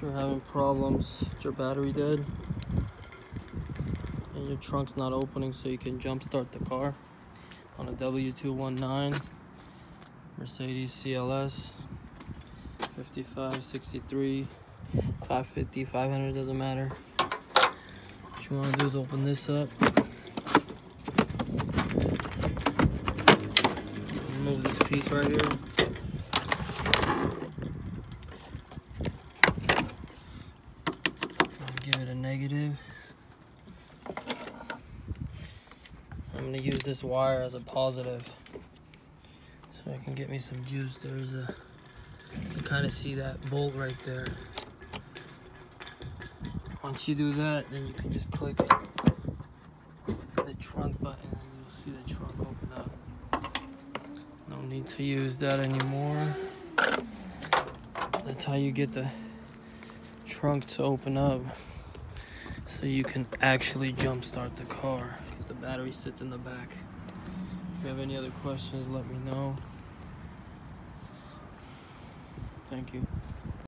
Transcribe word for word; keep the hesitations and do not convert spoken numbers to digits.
you're having problems with your battery dead and your trunk's not opening so you can jump start the car on a W two nineteen Mercedes C L S fifty-five, sixty-three, five fifty, five hundred, doesn't matter. What you want to do is open this up, remove this piece right here. Give it a negative. I'm going to use this wire as a positive so I can get me some juice. There's a, you can kind of see that bolt right there. Once you do that, then you can just click the trunk button and you'll see the trunk open up. No need to use that anymore. That's how you get the trunk to open up, so you can actually jump start the car because the battery sits in the back. If you have any other questions, let me know. Thank you.